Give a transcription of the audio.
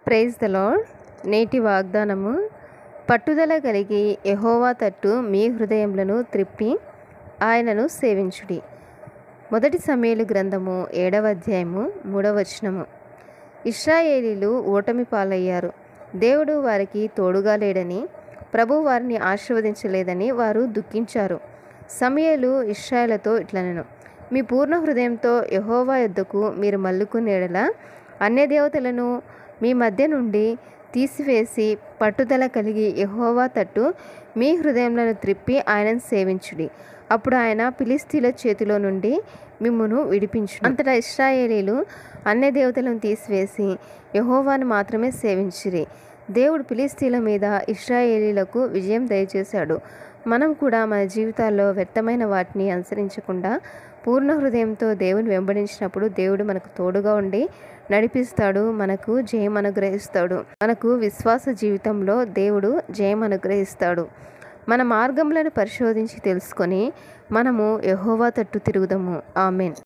Praise the lord. నేటి వాగ్దానము, పట్టుదల కలిగి యెహోవా తట్టు మీ హృదయములను త్రిప్పి ఆయనను సేవించుడి. 1 సమూయేలు గ్రంథము 7వ అధ్యాయము 3వ వచనము. ఇశ్రాయేలీలు ఓటమి పాలయ్యారు. దేవుడు వారికి తోడుగా లేడని, ప్రభు వారిని ఆశీర్వదించలేదని వారు దుఃఖించారు. సమూయేలు ఇశ్రాయేలుతో ఇట్లనెను: మీ పూర్ణ హృదయంతో యెహోవా యొద్దకు మీరు మల్లుకుని యెడల అన్యదేవతలను మీ మధ్య నుండి తీసివేసి పట్టుదల కలిగి యెహోవా తట్టు మీ హృదయములను త్రిప్పి ఆయనను సేవించుడి. అప్పుడు ఆయన ఫిలిష్తీయుల చేతిలో నుండి మిమ్మును విడిపించును. అంతటా ఇశ్రాయేలీలు అన్యదేవతలను తీసివేసి యెహోవాను మాత్రమే సేవించిరి. దేవుడు ఫిలిష్తీయుల మీద ఇశ్రాయేలీలకు విజయం దయచేశాడు. మనం కూడా మన జీవితాల్లో వ్యర్థమైన వాటిని అనుసరించకుండా పూర్ణ హృదయంతో దేవుని వెంబడించినప్పుడు దేవుడు మనకు తోడుగా ఉండి నడిపిస్తాడు, మనకు జయం అనుగ్రహిస్తాడు. మనకు విశ్వాస జీవితంలో దేవుడు జయం అనుగ్రహిస్తాడు. మన మార్గములను పరిశోధించి తెలుసుకొని మనము యెహోవా తట్టు తిరుగుదాము. ఆమేన్.